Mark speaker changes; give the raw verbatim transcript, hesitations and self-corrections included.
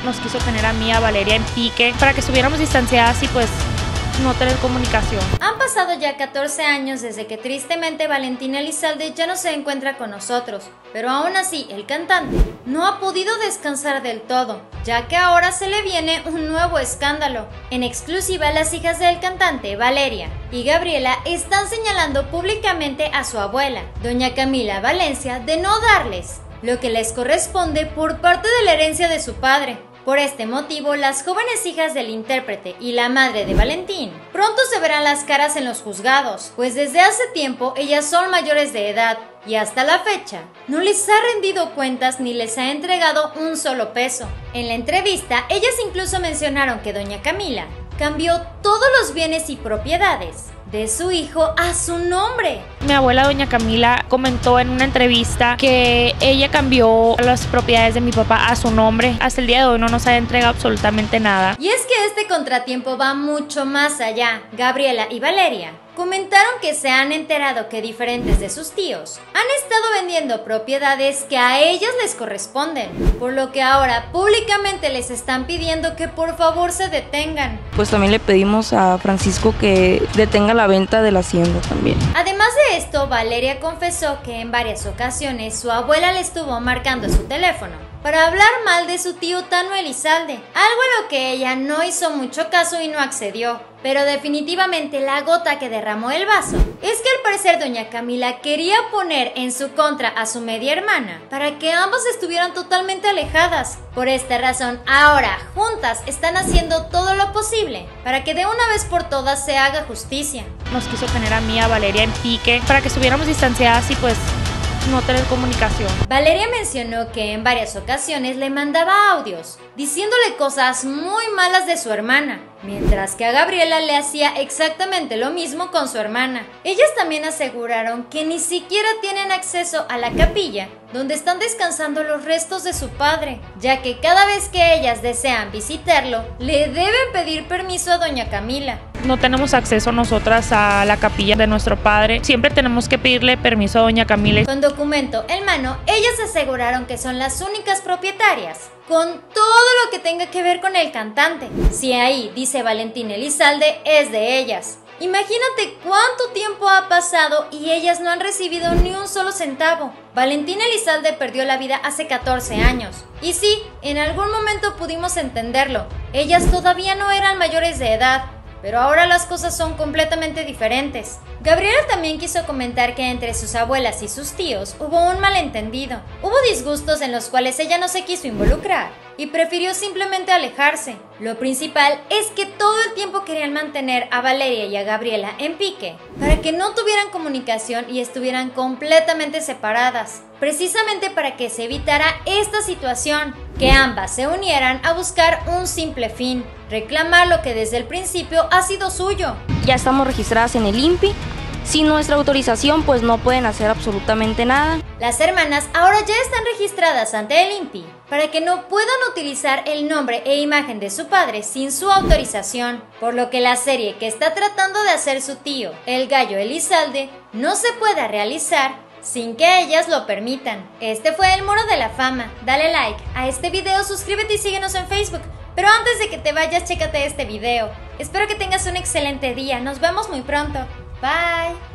Speaker 1: Nos quiso tener a mí, a Valeria, en pique para que estuviéramos distanciadas y pues no tener comunicación.
Speaker 2: Han pasado ya catorce años desde que tristemente Valentín Elizalde ya no se encuentra con nosotros, pero aún así el cantante no ha podido descansar del todo, ya que ahora se le viene un nuevo escándalo. En exclusiva, las hijas del cantante, Valeria y Gabriela, están señalando públicamente a su abuela, doña Camila Valencia, de no darles lo que les corresponde por parte de la herencia de su padre. Por este motivo, las jóvenes hijas del intérprete y la madre de Valentín pronto se verán las caras en los juzgados, pues desde hace tiempo ellas son mayores de edad y hasta la fecha no les ha rendido cuentas ni les ha entregado un solo peso. En la entrevista, ellas incluso mencionaron que doña Camila cambió todos los bienes y propiedades de su hijo a su nombre.
Speaker 1: Mi abuela, doña Camila, comentó en una entrevista que ella cambió las propiedades de mi papá a su nombre. Hasta el día de hoy no nos ha entregado absolutamente nada.
Speaker 2: Y es que este contratiempo va mucho más allá. Gabriela y Valeria comentaron que se han enterado que diferentes de sus tíos han estado vendiendo propiedades que a ellas les corresponden, por lo que ahora públicamente les están pidiendo que por favor se detengan.
Speaker 3: Pues también le pedimos a Francisco que detenga la venta de la hacienda también.
Speaker 2: Además de esto, Valeria confesó que en varias ocasiones su abuela le estuvo marcando su teléfono para hablar mal de su tío Tano Elizalde, algo a lo que ella no hizo mucho caso y no accedió. Pero definitivamente la gota que derramó el vaso es que al parecer doña Camila quería poner en su contra a su media hermana para que ambas estuvieran totalmente alejadas. Por esta razón, ahora juntas están haciendo todo lo posible para que de una vez por todas se haga justicia.
Speaker 1: Nos quiso tener a mí, a Valeria, en pique para que estuviéramos distanciadas y pues no tener comunicación.
Speaker 2: Valeria mencionó que en varias ocasiones le mandaba audios diciéndole cosas muy malas de su hermana, mientras que a Gabriela le hacía exactamente lo mismo con su hermana. Ellas también aseguraron que ni siquiera tienen acceso a la capilla donde están descansando los restos de su padre, ya que cada vez que ellas desean visitarlo, le deben pedir permiso a doña Camila.
Speaker 1: No tenemos acceso nosotras a la capilla de nuestro padre, siempre tenemos que pedirle permiso a doña Camila.
Speaker 2: Con documento en mano, ellas aseguraron que son las únicas propietarias, con todo lo que tenga que ver con el cantante. Si ahí dice Valentín Elizalde, es de ellas. Imagínate cuánto tiempo ha pasado y ellas no han recibido ni un solo centavo. Valentín Elizalde perdió la vida hace catorce años. Y sí, en algún momento pudimos entenderlo. Ellas todavía no eran mayores de edad, pero ahora las cosas son completamente diferentes. Gabriela también quiso comentar que entre sus abuelas y sus tíos hubo un malentendido. Hubo disgustos en los cuales ella no se quiso involucrar y prefirió simplemente alejarse. Lo principal es que todo el tiempo querían mantener a Valeria y a Gabriela en pique para que no tuvieran comunicación y estuvieran completamente separadas, precisamente para que se evitara esta situación, que ambas se unieran a buscar un simple fin: reclamar lo que desde el principio ha sido suyo.
Speaker 3: Ya estamos registradas en el I N P I. Sin nuestra autorización, pues no pueden hacer absolutamente nada.
Speaker 2: Las hermanas ahora ya están registradas ante el I N P I para que no puedan utilizar el nombre e imagen de su padre sin su autorización, por lo que la serie que está tratando de hacer su tío, el Gallo Elizalde, no se pueda realizar sin que ellas lo permitan. Este fue el Muro de la Fama. Dale like a este video, suscríbete y síguenos en Facebook. Pero antes de que te vayas, chécate este video. Espero que tengas un excelente día. Nos vemos muy pronto. Bye.